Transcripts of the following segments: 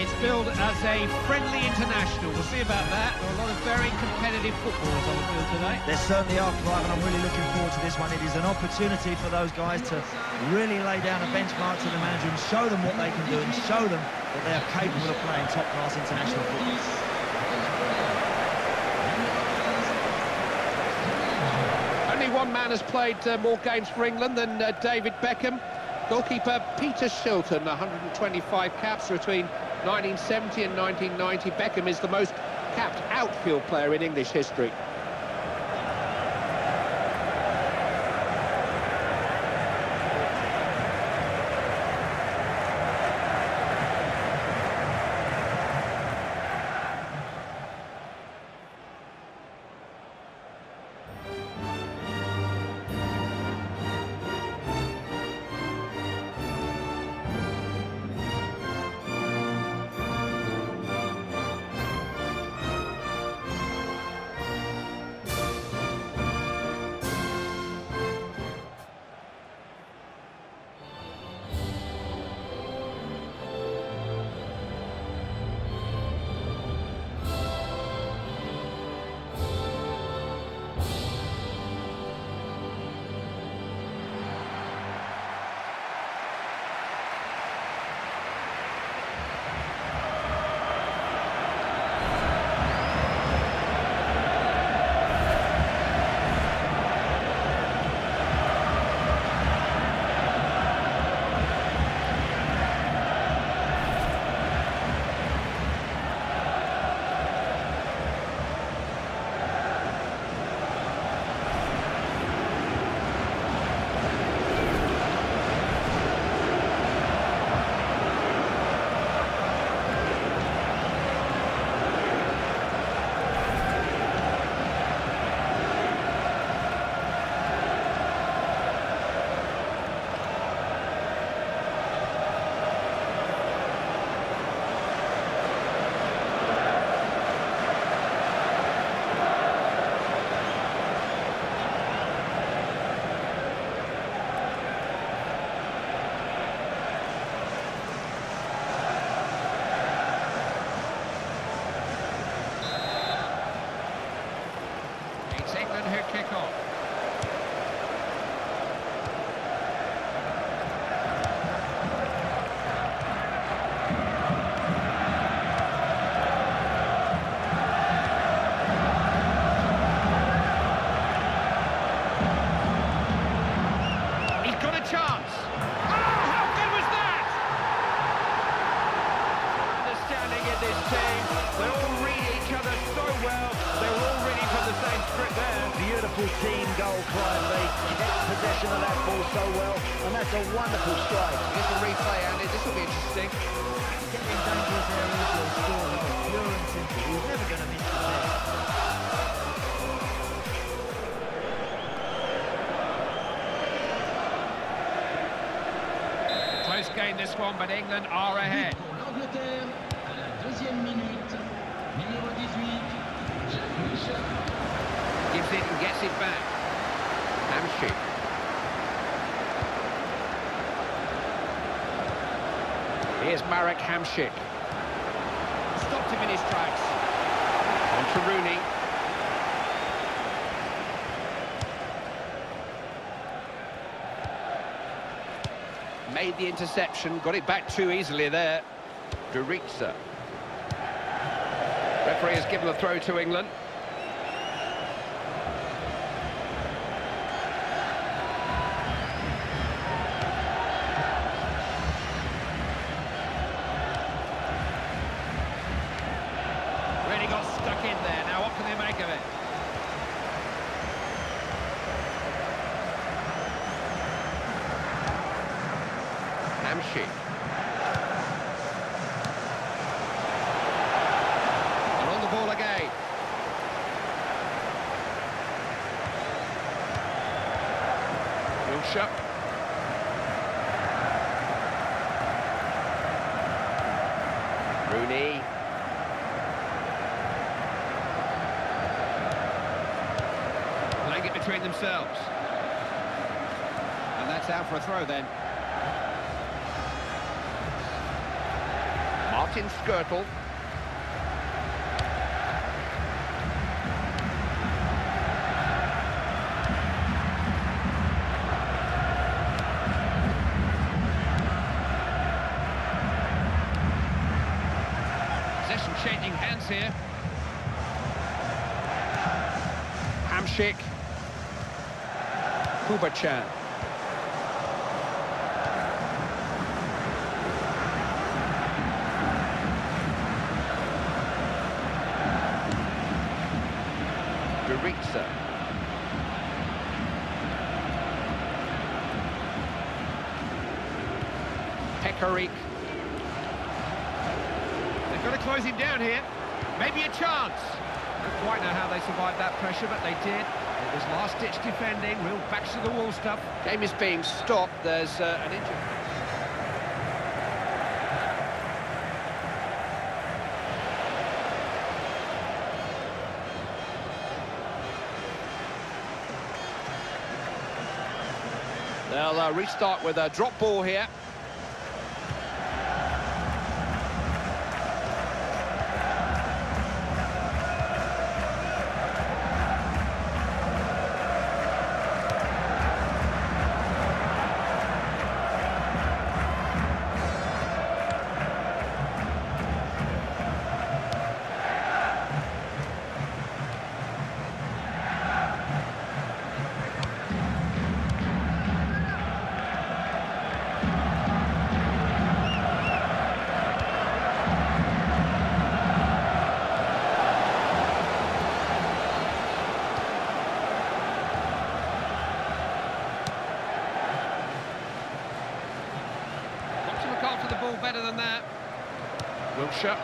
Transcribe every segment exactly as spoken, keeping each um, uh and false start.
It's billed as a friendly international. We'll see about that. There are a lot of very competitive footballers on the field today. There certainly are, Clive, and I'm really looking forward to this one. It is an opportunity for those guys to really lay down a benchmark to the manager and show them what they can do and show them that they are capable of playing top-class international football. Only one man has played uh, more games for England than uh, David Beckham. Goalkeeper Peter Shilton, one hundred twenty-five caps between nineteen seventy and nineteen ninety. Beckham is the most capped outfield player in English history. England who kick off. He's got a chance. Oh, how good was that? Understanding in this team, they all read each other so well. They're all reading from the same script there. Beautiful team goal, Clive. They kept possession of that ball so well, and that's a wonderful strike. Here's the replay, Andy. This will be interesting. Get in dangerous areas, you'll score goals. Pure and simple. He's never going to miss the net. Close game this one, but England are ahead. Pour l'Angleterre, à la deuxième minute, numéro dix-huit, Jack Wilshere. Gives it and gets it back. Hamsik. Here's Marek Hamsik. Stopped him in his tracks. On to Rooney. Made the interception, got it back too easily there. Durica. Referee has given the throw to England. Really got stuck in there. Now what can they make of it? Hamsik. And on the ball again. Wilshere. Rooney. Playing it between themselves. And that's out for a throw then. Martin Skrtel. Possession changing hands here. Hamšík. Kubachan. Goritza. Pekarik. They've got to close him down here. Maybe a chance. Don't quite know how they survived that pressure, but they did. It was last-ditch defending, real backs-to-the-wall stuff. Game is being stopped. There's uh, an injury. They'll uh, restart with a drop ball here. After the ball better than that. Wilshere.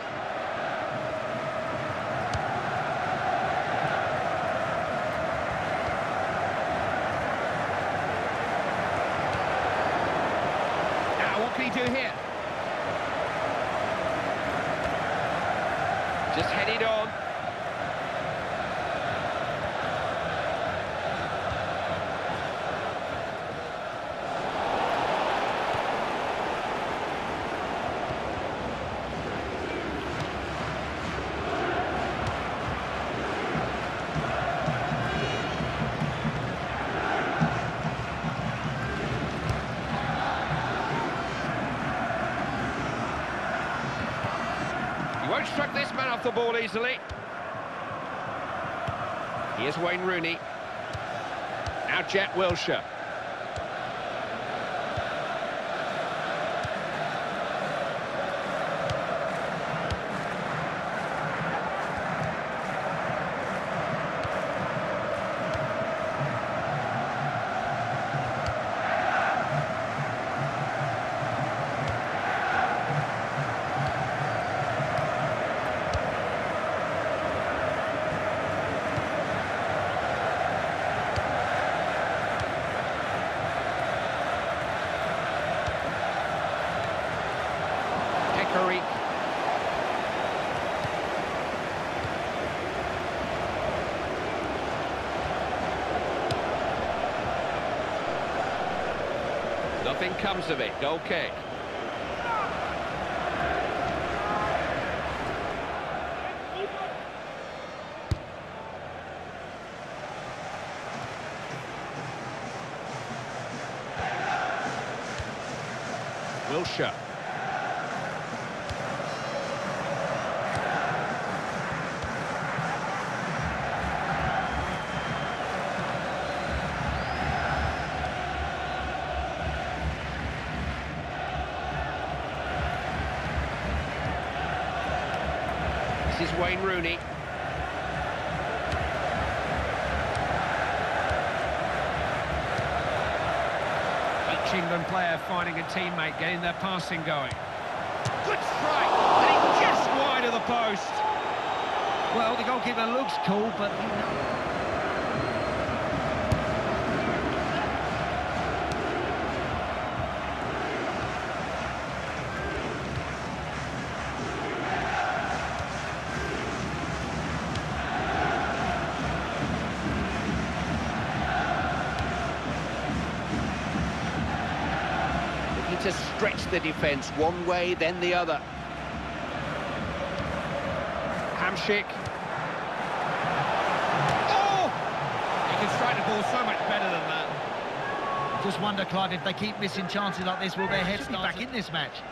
Now, what can he do here? Just headed on. Won't struck this man off the ball easily. Here's Wayne Rooney. Now Jack Wilshere. Pekarik. Nothing comes of it. Goal kick. Wilshere. This is Wayne Rooney. Each England player finding a teammate, getting their passing going. Good strike, and he just wide of the post. Well, the goalkeeper looks cool, but... to stretch the defence one way, then the other. Hamšík. Oh! He can strike the ball so much better than that. Just wonder, Clive, if they keep missing chances like this, will their heads be back in this match?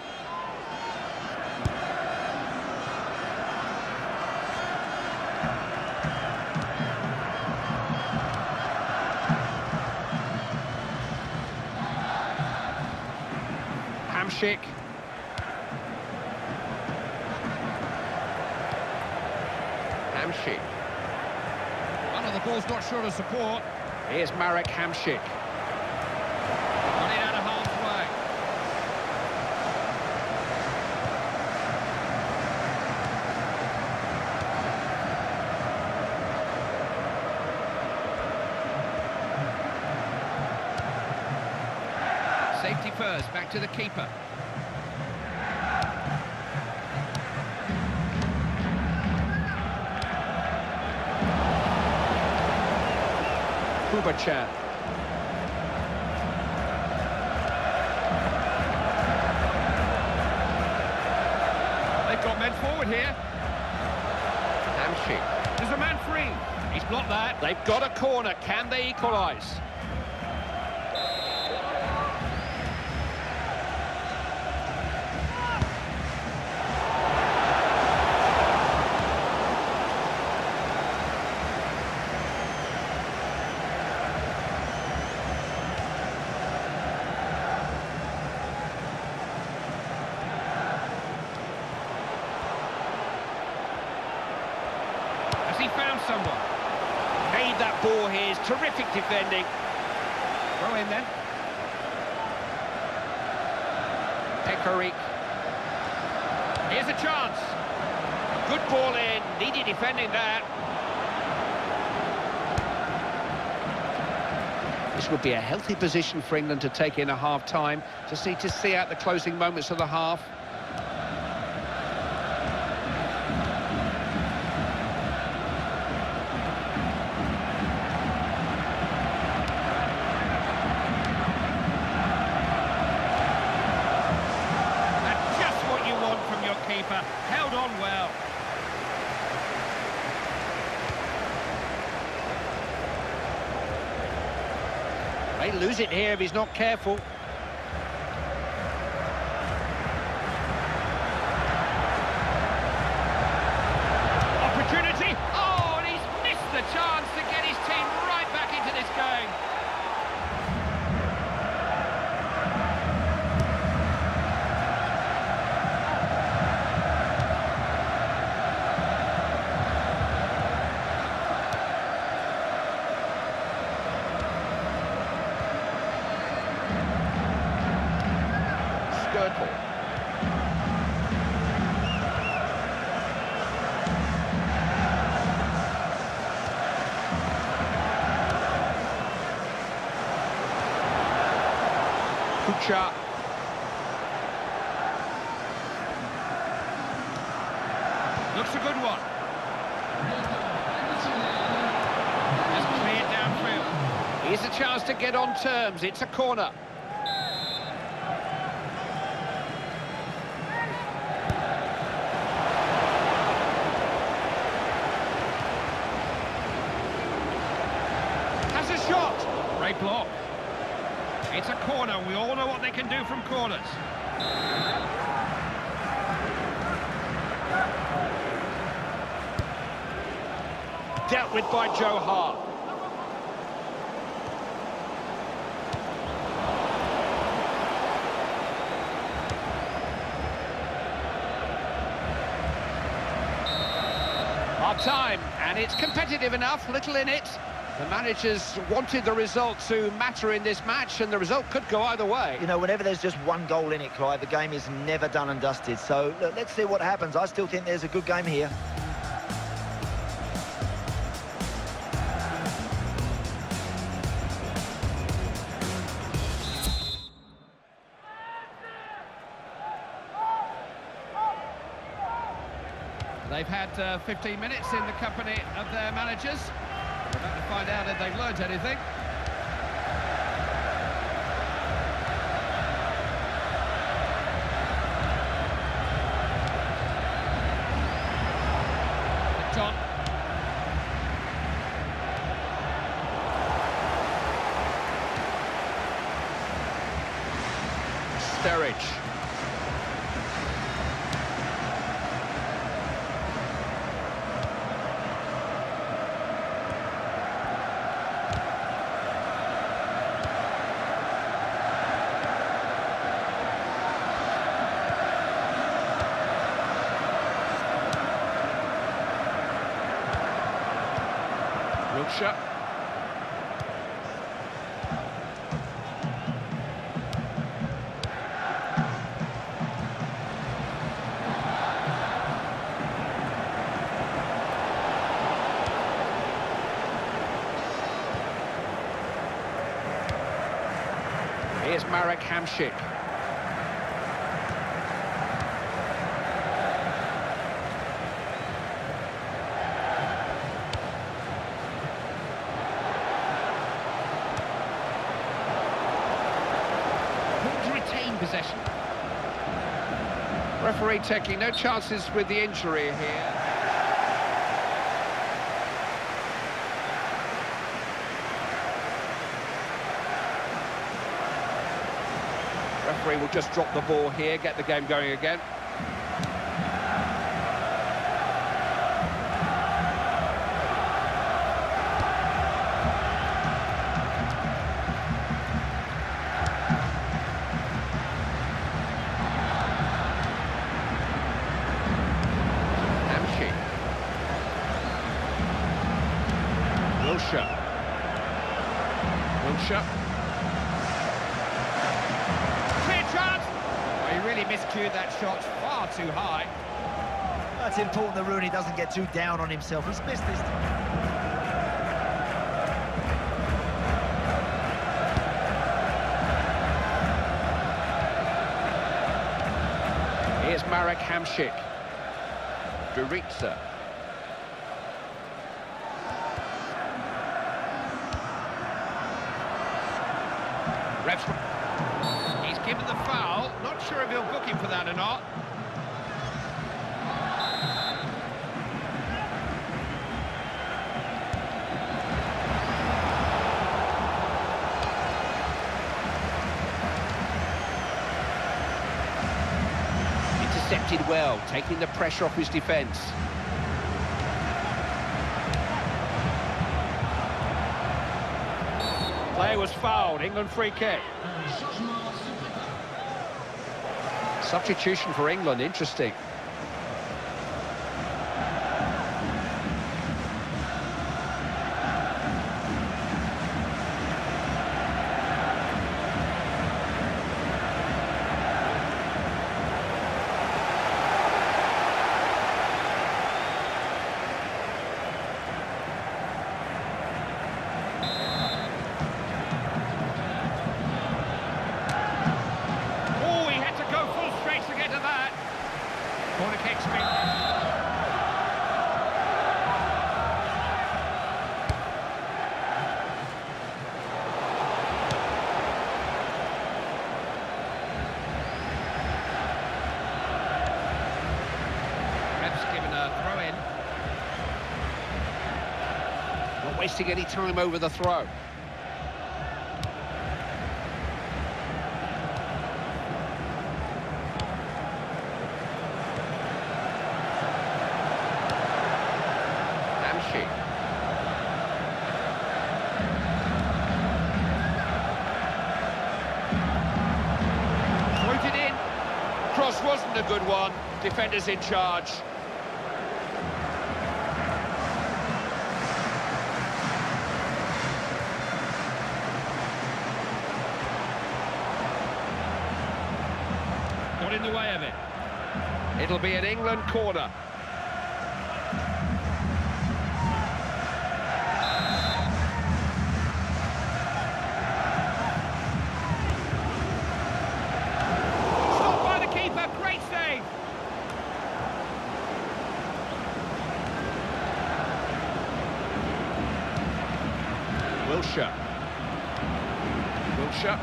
Hamšík. Hamšík. One of the ball's not sure of support. Here's Marek Hamšík. Running out of harm's way. Safety first, back to the keeper. Kubacha. They've got men forward here. Hamšík. There's a man free. He's blocked that. They've got a corner. Can they equalise? Has he found someone? Made that ball here. Terrific defending. Throw in then. Pekarik. Here's a chance. Good ball in. Needed defending that. This would be a healthy position for England to take in a half-time. Just need to see out the closing moments of the half. Held on well. May lose it here if he's not careful. Opportunity. Oh, and he's missed the chance to get his team right back into this game. Kucha. Looks a good one. Just cleared downfield. Here's a chance to get on terms. It's a corner. Has a shot. Great block. It's a corner. We all know what they can do from corners. Dealt with by Joe Hart. Half time, and it's competitive enough, little in it. The managers wanted the result to matter in this match, and the result could go either way. You know, whenever there's just one goal in it, Clive, the game is never done and dusted. So, look, let's see what happens. I still think there's a good game here. They've had uh, fifteen minutes in the company of their managers. We're about to find out if they've learned anything. Sturridge. Wilshere. Here's Marek Hamšík. Possession. Referee taking no chances with the injury here. Referee will just drop the ball here, get the game going again. Wilshere. Wilshere. Clear chance! Oh, he really miscued that shot far too high. That's important that Rooney doesn't get too down on himself. He's missed this. Here's Marek Hamšík. Durica. He's given the foul. Not sure if he'll book him for that or not. Intercepted well, taking the pressure off his defence. Player was fouled. England free kick. Substitution for England, interesting. Corner kick spin. Ref's given a throw in. Not wasting any time over the throw. Cross wasn't a good one. Defenders in charge. Got in the way of it. It'll be an England corner. Wilshere. Wilshere.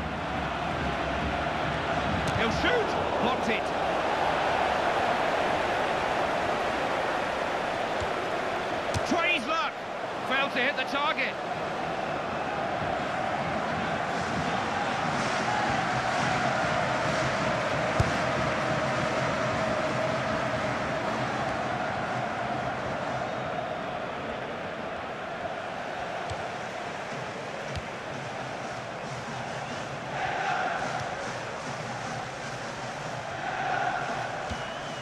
He'll shoot. Blocked it. Try his luck. Failed to hit the target.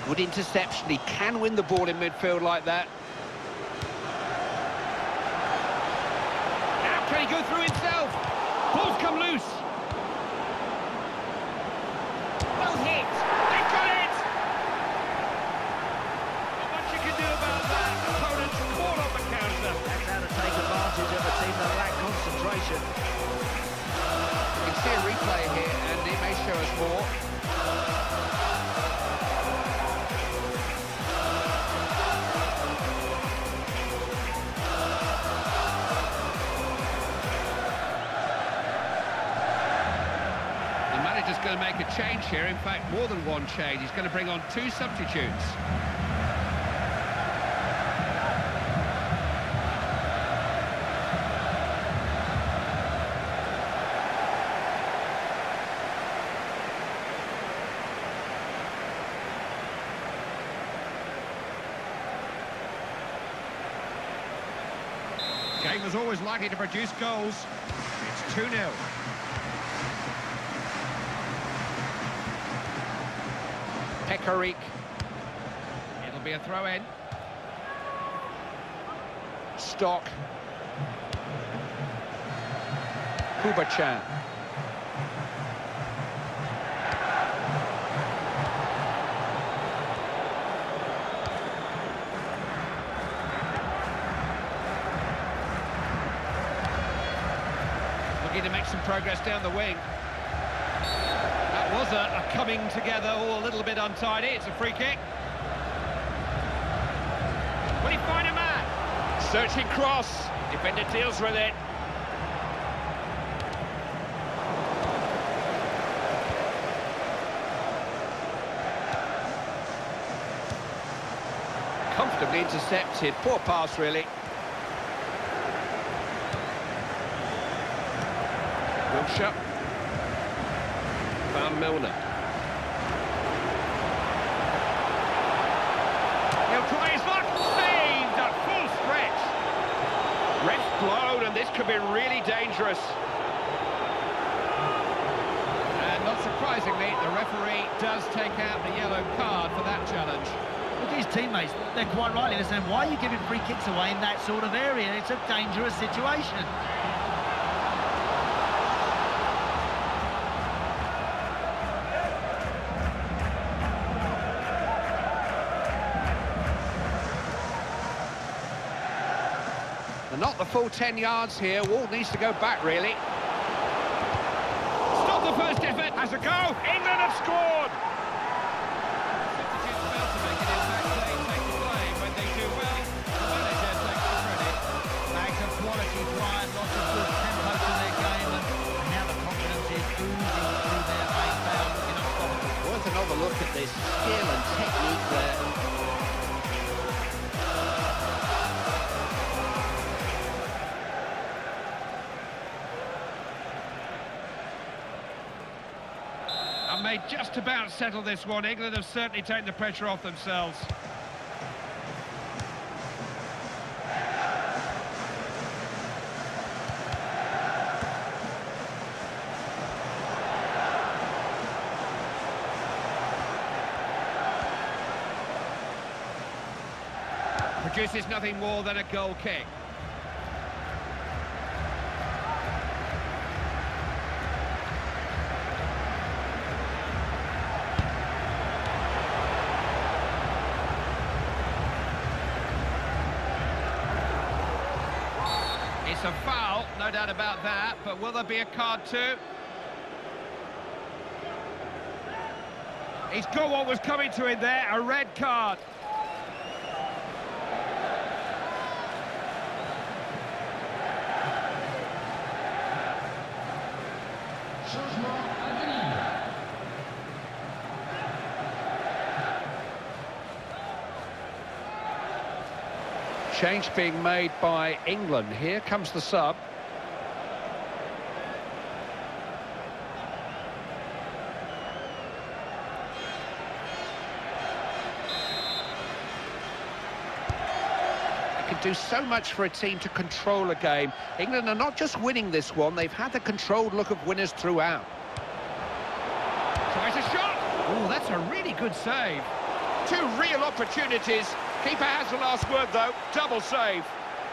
Good interception. He can win the ball in midfield like that. Now can he go through himself? Ball's come loose. Well hit. They've got it! Not much you can do about that. Opponents call on the counter. That's how to take advantage of a team that lack concentration. You can see a replay here, and it may show us more. Manager's going to make a change here, in fact more than one change. He's going to bring on two substitutes. Game was always likely to produce goals. It's two nil. Pekarik. It'll be a throw-in. Stock. Kubachan. Looking to make some progress down the wing. That was a, a coming together, all a little bit untidy. It's a free kick. Will he find a man? Searching cross. Defender deals with it. Comfortably intercepted. Poor pass, really. Wilshere. Van Milner. He'll try his luck. Saved at full stretch. Red's blown, and this could be really dangerous. And not surprisingly, the referee does take out the yellow card for that challenge. Look at his teammates. They're quite rightly saying, why are you giving free kicks away in that sort of area? It's a dangerous situation. And not the full ten yards here. Wall needs to go back, really. Stop the first effort. Has a go. England have scored. Substitutes fail to make an impact. They take the blame. When they do well, the manager takes the credit. Bags of quality drive, lots of good tempo to their game, and, and now the confidence is oozing through their veins. They are looking unstoppable. Worth another look at this skill and technique there. And they just about settle this one. England have certainly taken the pressure off themselves. Produces nothing more than a goal kick. It's a foul, no doubt about that, but will there be a card too? He's got what was coming to him there, a red card. Changement à venir. Change being made by England. Here comes the sub. It can do so much for a team to control a game. England are not just winning this one, they've had the controlled look of winners throughout. Tries a shot. Oh, that's a really good save. Two real opportunities. Keeper has the last word, though. Double save.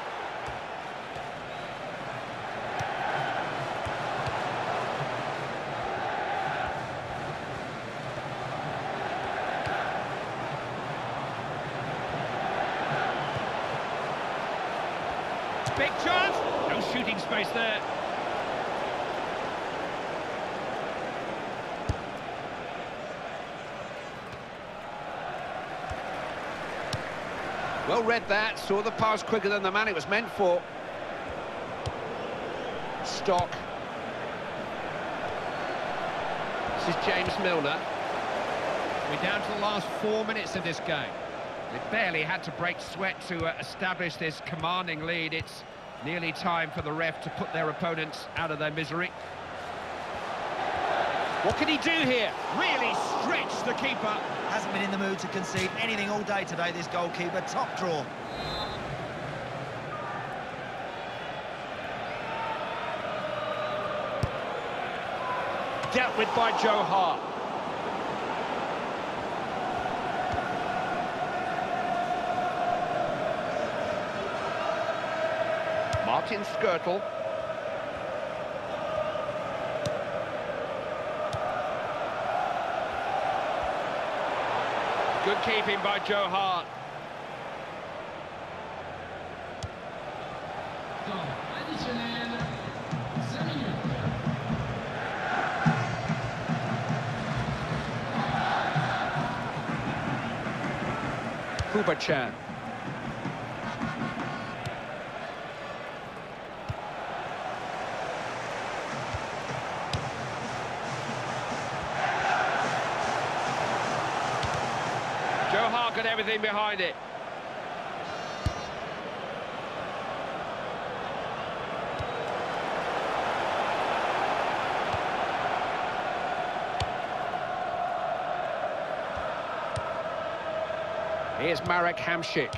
Big chance. No shooting space there. Well read that. Saw the pass quicker than the man it was meant for. Stock. This is James Milner. We're down to the last four minutes of this game. They barely had to break sweat to uh, establish this commanding lead. It's nearly time for the ref to put their opponents out of their misery. What can he do here? Really stretch the keeper. Hasn't been in the mood to concede anything all day today, this goalkeeper. Top draw. Dealt with by Joe Hart. Martin Skirtle. Good keeping by Joe Hart. Temps additionnel, cinq minutes. Kuba-Chan. Joe Hart got everything behind it. Here's Marek Hamšík.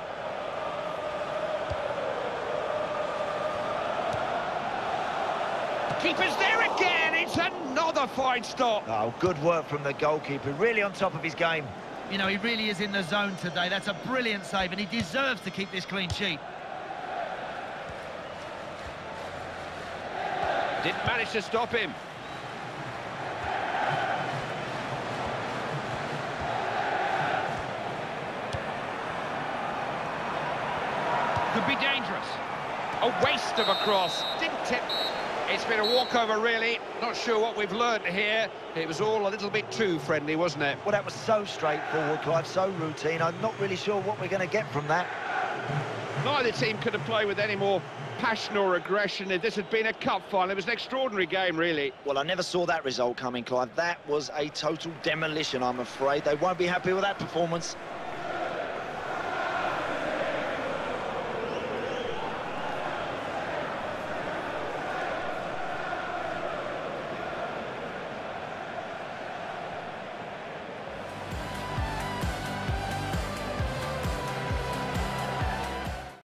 Keeper's there again. It's another fine stop. Oh, good work from the goalkeeper. Really on top of his game. You know, he really is in the zone today. That's a brilliant save, and he deserves to keep this clean sheet. Didn't manage to stop him. Could be dangerous. A waste of a cross. Didn't tip. It's been a walkover, really. Not sure what we've learned here. It was all a little bit too friendly, wasn't it? Well, that was so straightforward, Clive, so routine. I'm not really sure what we're going to get from that. Neither team could have played with any more passion or aggression. If this had been a cup final, it was an extraordinary game, really. Well, I never saw that result coming, Clive. That was a total demolition, I'm afraid. They won't be happy with that performance.